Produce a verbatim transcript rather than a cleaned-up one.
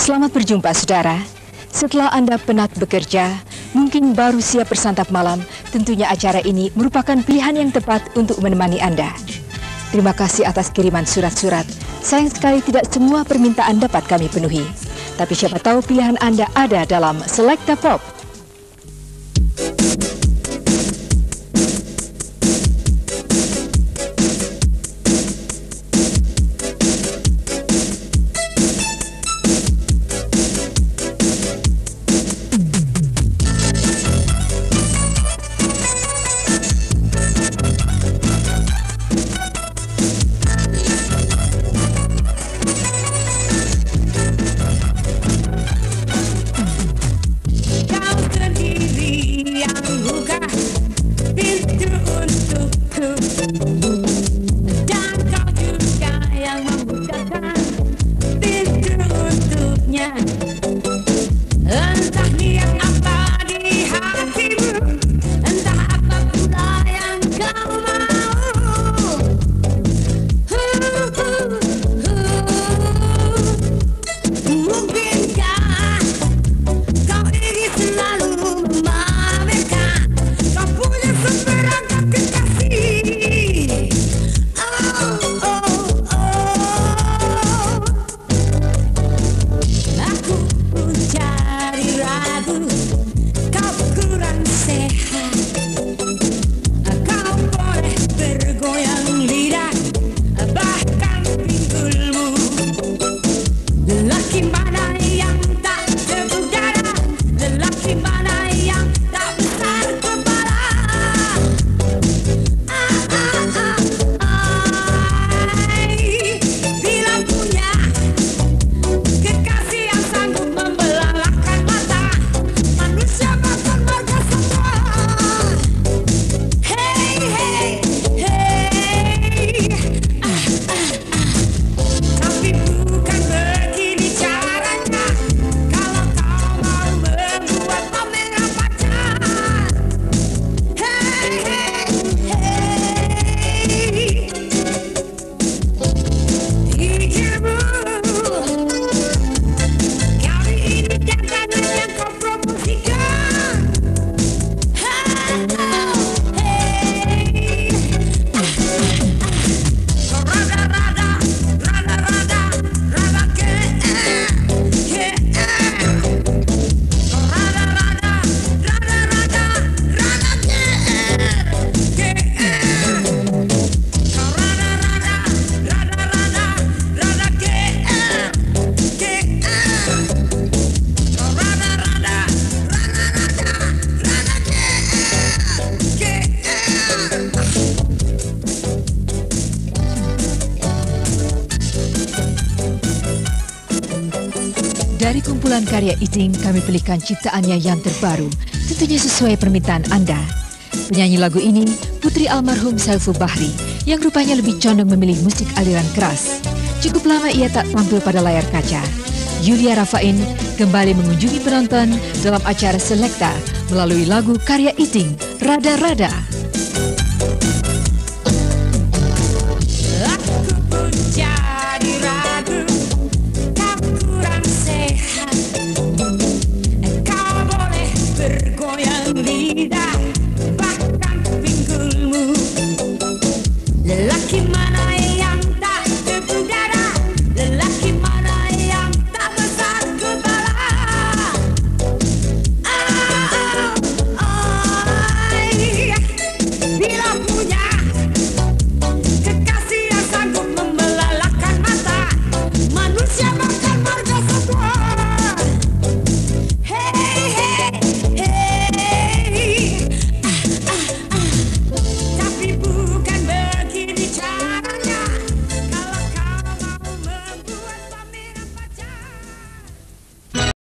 Selamat berjumpa saudara. Setelah Anda penat bekerja, mungkin baru siap bersantap malam, tentunya acara ini merupakan pilihan yang tepat untuk menemani Anda. Terima kasih atas kiriman surat-surat. Sayang sekali tidak semua permintaan dapat kami penuhi. Tapi siapa tahu pilihan Anda ada dalam Selecta Pop. Dari kumpulan karya Iting, kami pilihkan ciptaannya yang terbaru, tentunya sesuai permintaan Anda. Penyanyi lagu ini, putri almarhum Saiful Bahri, yang rupanya lebih condong memilih musik aliran keras. Cukup lama ia tak tampil pada layar kaca. Yulia Rafain kembali mengunjungi penonton dalam acara Selecta melalui lagu karya Iting, Rada Rada.